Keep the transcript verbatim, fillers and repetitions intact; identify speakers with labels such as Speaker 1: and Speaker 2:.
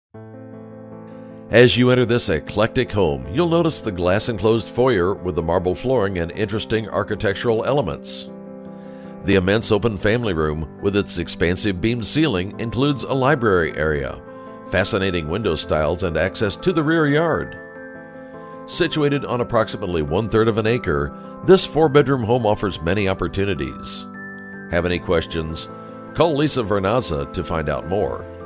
Speaker 1: As you enter this eclectic home, you'll notice the glass-enclosed foyer with the marble flooring and interesting architectural elements. The immense open family room with its expansive beamed ceiling includes a library area, fascinating window styles, and access to the rear yard. Situated on approximately one-third of an acre, this four-bedroom home offers many opportunities. Have any questions? Call Liza Vernazza to find out more.